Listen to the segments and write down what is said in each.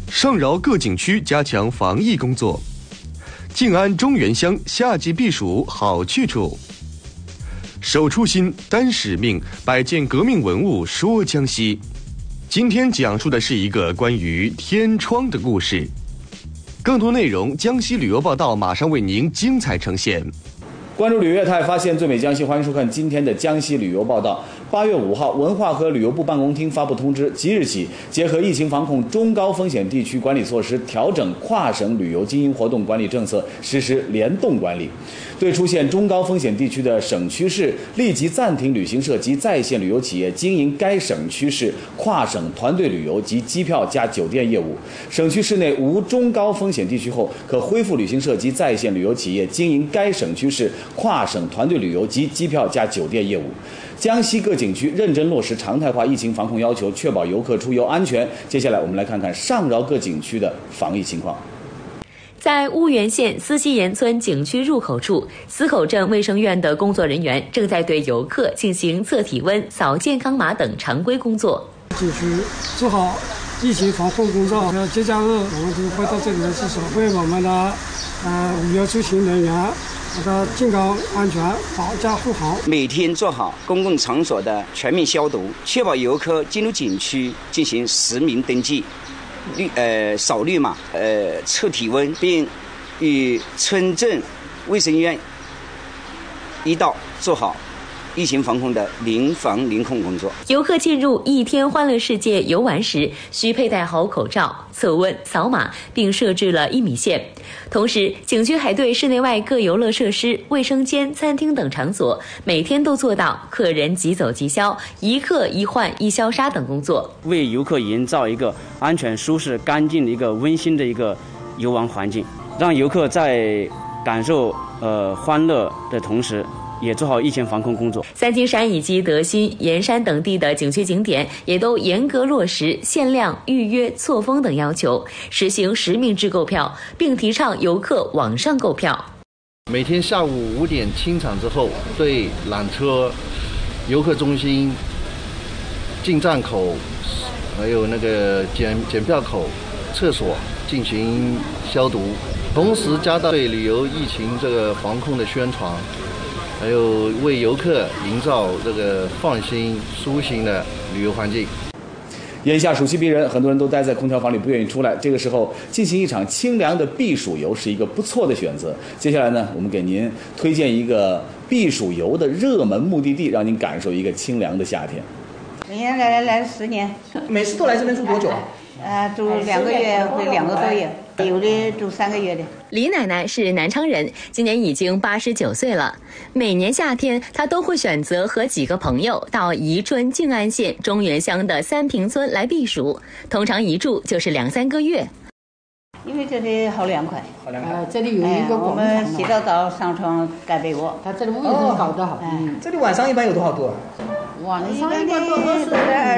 上饶各景区加强防疫工作。静安中原乡夏季避暑好去处。守初心，担使命，摆件革命文物说江西。今天讲述的是一个关于天窗的故事。更多内容，江西旅游报道马上为您精彩呈现。 关注旅乐泰，发现最美江西，欢迎收看今天的江西旅游报道。8月5号，文化和旅游部办公厅发布通知，即日起，结合疫情防控中高风险地区管理措施，调整跨省旅游经营活动管理政策，实施联动管理。对出现中高风险地区的省区市，立即暂停旅行社及在线旅游企业经营该省区市跨省团队旅游及机票加酒店业务。省区市内无中高风险地区后，可恢复旅行社及在线旅游企业经营该省区市跨省团队旅游及机票加酒店业务。江西各景区认真落实常态化疫情防控要求，确保游客出游安全。接下来我们来看看上饶各景区的防疫情况。 在婺源县思溪岩村景区入口处，司口镇卫生院的工作人员正在对游客进行测体温、扫健康码等常规工作。 景区做好疫情防控工作，节假日我们就会到这里来去守卫我们的旅游出行人员的健康安全，保驾护航。 每天做好公共场所的全面消毒，确保游客进入景区进行实名登记。扫绿码，测体温，并与村镇卫生院一道做好疫情防控的零防零控工作。 游客进入一天欢乐世界游玩时，需佩戴好口罩、测温、扫码，并设置了1米线。同时，景区还对室内外各游乐设施、卫生间、餐厅等场所每天都做到客人即走即消、一客一换一消杀等工作， 为游客营造一个安全、舒适、干净的一个温馨的一个游玩环境，让游客在感受欢乐的同时，也做好疫情防控工作。 三清山以及德新、盐山等地的景区景点也都严格落实限量、预约、错峰等要求，实行实名制购票，并提倡游客网上购票。 每天下午5点清场之后，对缆车、游客中心、进站口，还有那个检票口、厕所进行消毒，同时加大对旅游疫情这个防控的宣传。还有为游客营造这个放心、舒心的旅游环境。 眼下暑气逼人，很多人都待在空调房里不愿意出来。这个时候进行一场清凉的避暑游是一个不错的选择。接下来呢，我们给您推荐一个避暑游的热门目的地，让您感受一个清凉的夏天。 每年来了10年， 每次都来这边住多久啊？ 住2个月或2个多月，有的住3个月的。 李奶奶是南昌人，今年已经89岁了。每年夏天，她都会选择和几个朋友到宜春静安县中原乡的三平村来避暑，通常一住就是2、3个月。 因为这里好凉快， 这里有一个我们洗到澡上床盖被窝， 它这里卫生搞得好。这里晚上一般有多少度啊？ 晚上一般都是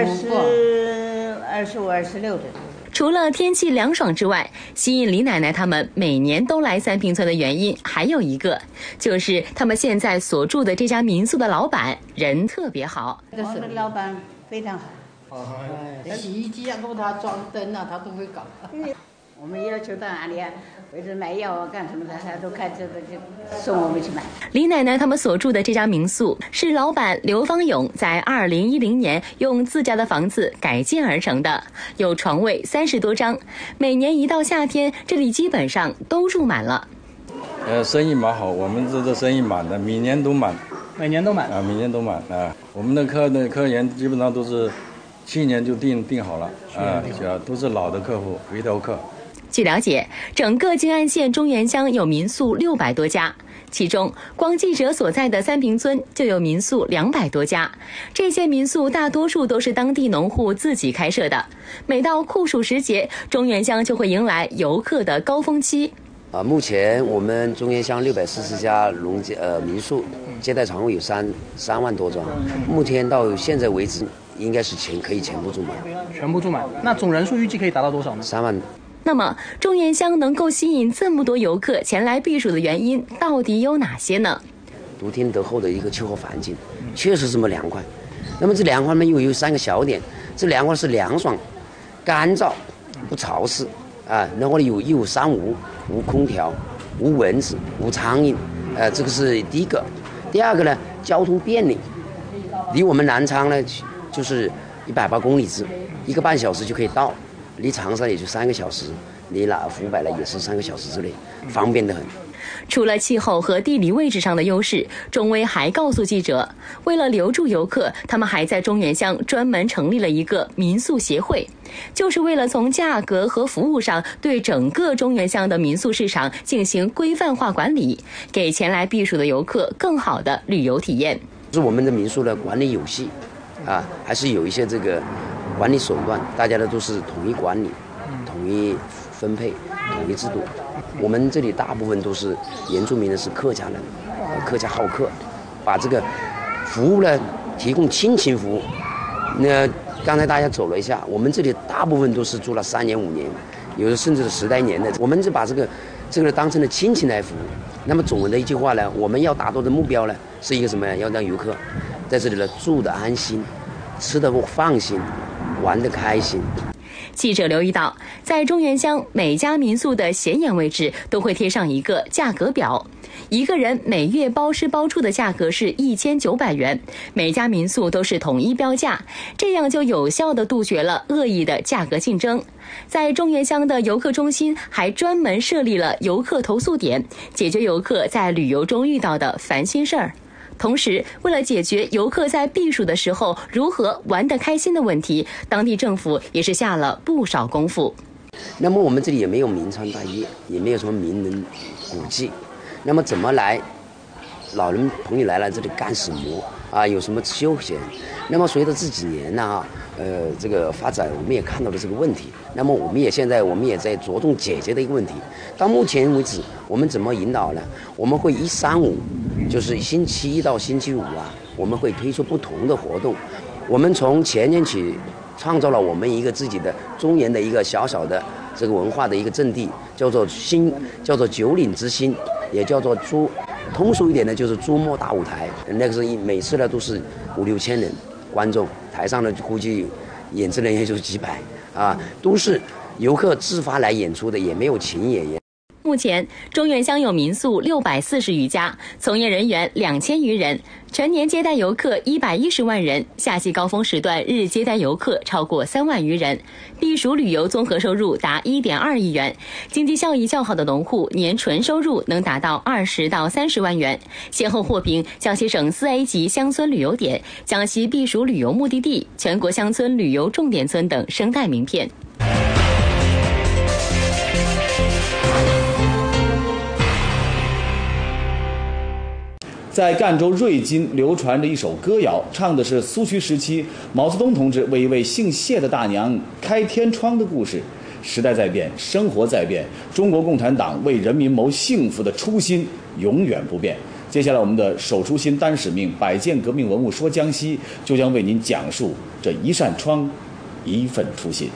25、26的。 除了天气凉爽之外，吸引李奶奶他们每年都来三平村的原因还有一个，就是他们现在所住的这家民宿的老板人特别好。 我们老板非常好， 洗衣机啊，给他装灯啊，他都会搞。 我们要求到哪里啊，或者买药啊干什么的，他都开车的就送我们去买。 李奶奶他们所住的这家民宿是老板刘方勇在2010年用自家的房子改建而成的，有床位30多张，每年一到夏天，这里基本上都住满了。 生意蛮好，我们这生意满的，每年都满。 每年都满啊，每年都满啊。我们的客源基本上都是去年就订好了啊，都是老的客户，回头客。 据了解，整个静安县中原乡有民宿600多家，其中光记者所在的三平村就有民宿200多家。这些民宿大多数都是当地农户自己开设的。每到酷暑时节，中原乡就会迎来游客的高峰期。 目前我们中原乡640家民宿接待床位有3万多张，目前到现在为止应该是可以全部住满。 全部住满，那总人数预计可以达到多少呢 ？3万。 那么，中原乡能够吸引这么多游客前来避暑的原因到底有哪些呢？ 得天独厚的一个气候环境，确实这么凉快。那么这凉快呢，又有3个小点，这凉快是凉爽、干燥、 不潮湿啊，然后有三无，无空调，无蚊子，无苍蝇，这个是第一个。第二个呢，交通便利，离我们南昌呢就是180公里1个半小时就可以到，离长沙也就3个小时，离湖北呢也是3个小时之内，方便得很。 除了气候和地理位置上的优势，中微还告诉记者，为了留住游客，他们还在中原乡专门成立了一个民宿协会，就是为了从价格和服务上对整个中原乡的民宿市场进行规范化管理，给前来避暑的游客更好的旅游体验。 是我们的民宿的管理有序啊，还是有一些这个管理手段，大家呢都是统一管理、统一分配、统一制度。我们这里大部分都是原住民的是客家人，客家好客，把这个服务呢提供亲情服务。那刚才大家走了一下，我们这里大部分都是住了3年5年，有的甚至是10来年的。我们就把这个当成了亲情来服务。那么总的一句话呢，我们要达到的目标呢是一个什么呢？要让游客在这里呢住得安心，吃得放心，玩得开心。 记者留意到，在中原乡每家民宿的显眼位置都会贴上一个价格表，一个人每月包吃包住的价格是1900元，每家民宿都是统一标价，这样就有效地杜绝了恶意的价格竞争。在中原乡的游客中心还专门设立了游客投诉点，解决游客在旅游中遇到的烦心事儿。同时，为了解决游客在避暑的时候如何玩得开心的问题，当地政府也是下了不少功夫。 那么我们这里也没有名川大业，也没有什么名人古迹，那么怎么来？老人朋友来了这里干什么啊？有什么休闲？那么随着这几年呢这个发展，我们也看到了这个问题。那么我们也在着重解决的一个问题。到目前为止，我们怎么引导呢？我们会1、3、5，就是星期1到星期5啊，我们会推出不同的活动。我们从前年起创造了我们一个自己的中原的一个小小的这个文化的一个阵地，叫做九岭之星，也叫做通俗一点呢，就是珠穆大舞台。那个是每次呢都是5、6千人观众，台上呢估计演职人员就是几百啊，都是游客自发来演出的，也没有请演员。 目前，中原乡有民宿640余家，从业人员2000余人，全年接待游客110万人，夏季高峰时段日接待游客超过3万余人，避暑旅游综合收入达1.2亿元，经济效益较好的农户年纯收入能达到20到30万元，先后获评江西省4A 级乡村旅游点、江西避暑旅游目的地、全国乡村旅游重点村等生态名片。 在赣州瑞金流传着一首歌谣，唱的是苏区时期毛泽东同志为一位姓谢的大娘开天窗的故事。时代在变，生活在变，中国共产党为人民谋幸福的初心永远不变。接下来，我们的守初心、担使命、百件革命文物说江西，就将为您讲述这一扇窗，一份初心。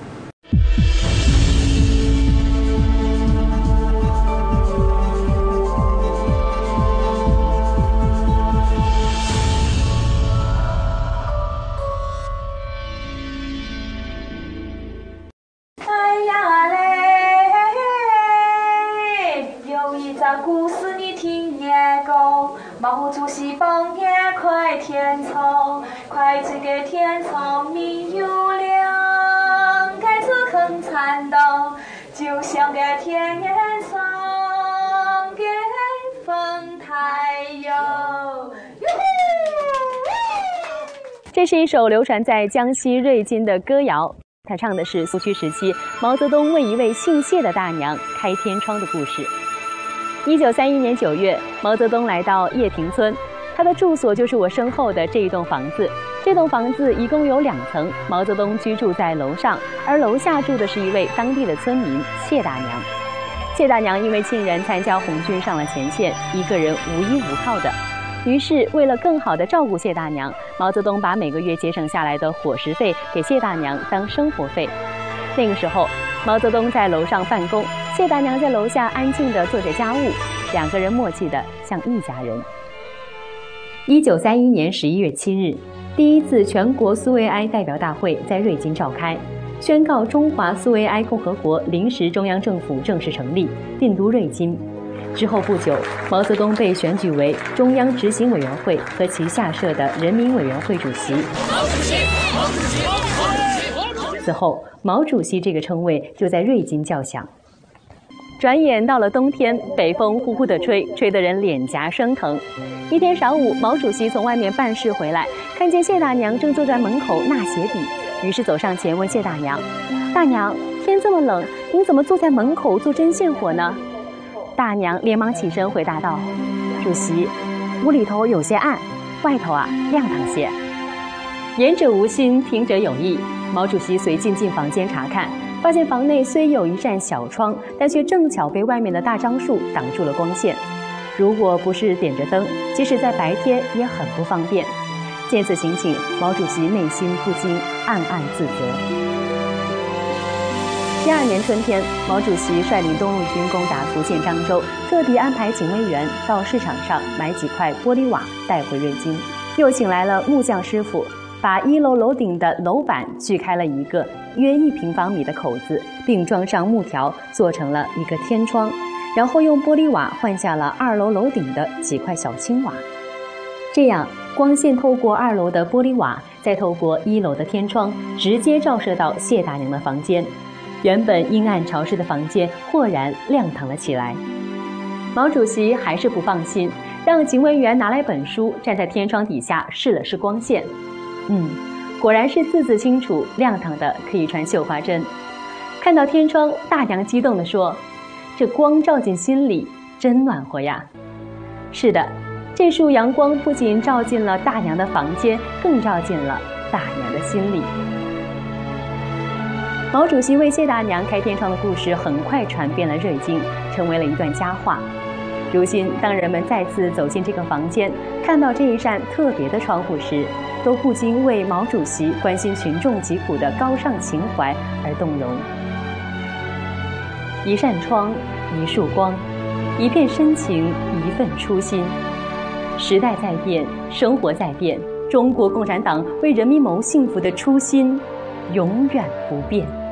毛主席帮年快天窗，快吹给天窗明又亮，盖子更灿烂，就像个天上的风太阳。 这是一首流传在江西瑞金的歌谣，它唱的是苏区时期毛泽东为一位姓谢的大娘开天窗的故事。1931年9月，毛泽东来到叶亭村，他的住所就是我身后的这一栋房子。这栋房子一共有2层，毛泽东居住在楼上，而楼下住的是一位当地的村民谢大娘。谢大娘因为亲人参加红军上了前线，一个人无依无靠的。于是，为了更好地照顾谢大娘，毛泽东把每个月节省下来的伙食费给谢大娘当生活费。那个时候，毛泽东在楼上办公，谢大娘在楼下安静地做着家务，2个人默契地像一家人。1931年11月7日，第一次全国苏维埃代表大会在瑞金召开。 宣告中华苏维埃共和国临时中央政府正式成立，定都瑞金。之后不久，毛泽东被选举为中央执行委员会和其下设的人民委员会主席。此后，毛主席这个称谓就在瑞金叫响。转眼到了冬天，北风呼呼地吹，吹得人脸颊生疼。一天晌午，毛主席从外面办事回来，看见谢大娘正坐在门口纳鞋底，于是走上前问谢大娘：“大娘，天这么冷，您怎么坐在门口做针线活呢？”大娘连忙起身回答道：“主席，屋里头有些暗，外头亮堂些。”言者无心，听者有意。毛主席随进房间查看，发现房内虽有一扇小窗，但却正巧被外面的大樟树挡住了光线。如果不是点着灯，即使在白天也很不方便。见此情景，毛主席内心不禁暗暗自责。第二年春天，毛主席率领东路军攻打福建漳州，特地安排警卫员到市场上买几块玻璃瓦带回瑞金，又请来了木匠师傅，把1楼楼顶的楼板锯开了一个约1平方米的口子，并装上木条，做成了一个天窗，然后用玻璃瓦换下了2楼楼顶的几块小青瓦。这样，光线透过2楼的玻璃瓦，再透过1楼的天窗，直接照射到谢大娘的房间。原本阴暗潮湿的房间豁然亮堂了起来。毛主席还是不放心，让警卫员拿来本书，站在天窗底下试了试光线。果然是字字清楚，亮堂的可以穿绣花针。看到天窗，大娘激动地说：“这光照进心里，真暖和呀！”是的，这束阳光不仅照进了大娘的房间，更照进了大娘的心里。毛主席为谢大娘开天窗的故事很快传遍了瑞金，成为了一段佳话。如今，当人们再次走进这个房间，看到这一扇特别的窗户时，都不禁为毛主席关心群众疾苦的高尚情怀而动容。一扇窗，一束光，一片深情，一份初心。时代在变，生活在变，中国共产党为人民谋幸福的初心永远不变。